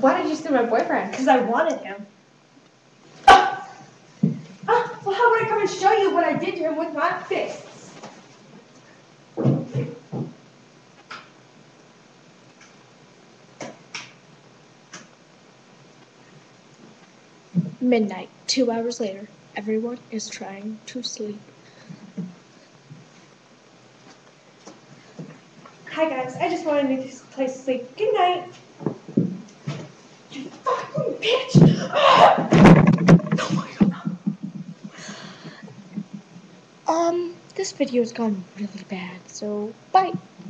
Why did you steal my boyfriend? Because I wanted him. Well, how would I come and show you what I did to him with my fists? Midnight. 2 hours later. Everyone is trying to sleep. Hi guys, I just wanted to this place to sleep. Good night. You fucking bitch! This video's gone really bad, so bye.